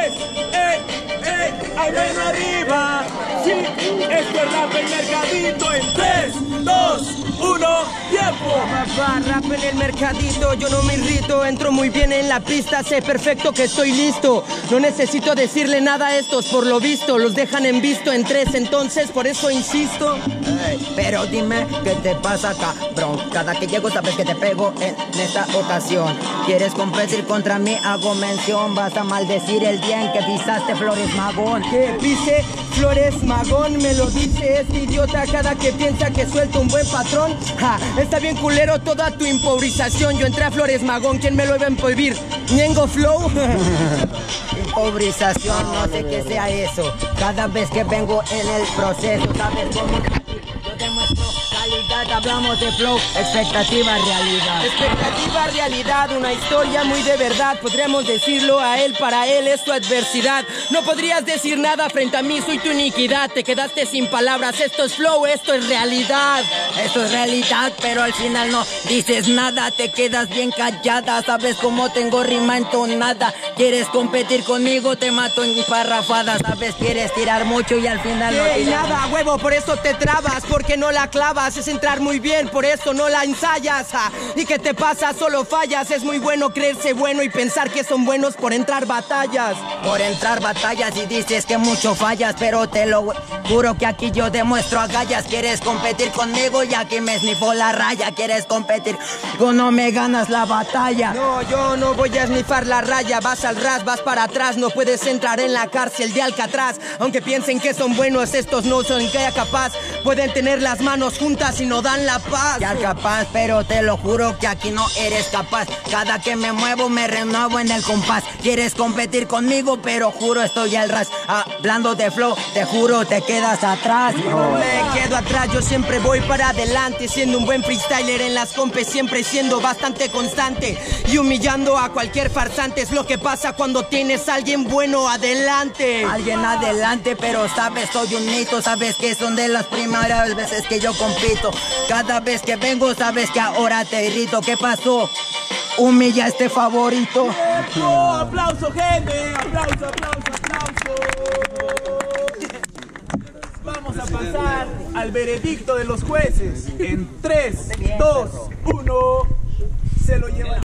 3, al menos arriba. Sí, esto es rap el mercadito en 3, 2, 1, tiempo. Papá, rap en el mercadito, yo no me irrito, entro muy bien en la pista, sé perfecto que estoy listo. No necesito decirle nada a estos, por lo visto, los dejan en visto en 3, entonces por eso insisto. Pero dime qué te pasa, cabrón. Cada que llego sabes que te pego en esta ocasión. ¿Quieres competir contra mí? Hago mención. Vas a maldecir el día en que pisaste Flores Magón. ¿Qué pise Flores Magón? Me lo dice este idiota cada que piensa que suelto un buen patrón. Ja, está bien culero toda tu improvisación. Yo entré a Flores Magón, ¿quién me lo iba a prohibir? ¿Ñengo Flow? Improvisación, no sé qué sea eso. Cada vez que vengo en el proceso, ¿sabes cómo? Yo demuestro calidad, hablamos de flow, expectativa, realidad. Expectativa, realidad, una historia muy de verdad. Podríamos decirlo a él, para él es tu adversidad. No podrías decir nada frente a mí, soy tu iniquidad. Te quedaste sin palabras, esto es flow, esto es realidad. Esto es realidad, pero al final no dices nada. Te quedas bien callada, sabes cómo tengo rima entonada. Quieres competir conmigo, te mato en parrafadas. Sabes, quieres tirar mucho y al final no y tiras nada, huevo, por eso te trabas, porque no la clavas. Es entrar muy bien, por eso no la ensayas. ¿Y qué te pasa? Solo fallas. Es muy bueno creerse bueno y pensar que son buenos por entrar batallas. Por entrar batallas y dices que mucho fallas, pero te lo juro que aquí yo demuestro agallas. Quieres competir conmigo y aquí me snifo la raya. Quieres competir, no me ganas la batalla. No, yo no voy a snifar la raya. Vas al ras, vas para atrás. No puedes entrar en la cárcel de Alcatraz. Aunque piensen que son buenos, estos no son capaz. Pueden tener las manos juntas y no dan la paz. Ya capaz, pero te lo juro que aquí no eres capaz. Cada que me muevo me renuevo en el compás. Quieres competir conmigo, pero juro estoy al ras. Hablando de flow, te juro te quedas atrás. No me quedo atrás, yo siempre voy para adelante. Siendo un buen freestyler en las compes, siempre siendo bastante constante y humillando a cualquier farsante. Es lo que pasa cuando tienes a alguien bueno adelante. Alguien adelante, pero sabes, soy un mito. Sabes que son de las primeras veces que yo compito. Cada vez que vengo, sabes que ahora te irrito. ¿Qué pasó? Humilla a este favorito. ¡Oh, aplauso, gente! ¡Aplauso, aplauso, aplauso! Vamos a pasar al veredicto de los jueces. En 3, 2, 1, se lo lleva.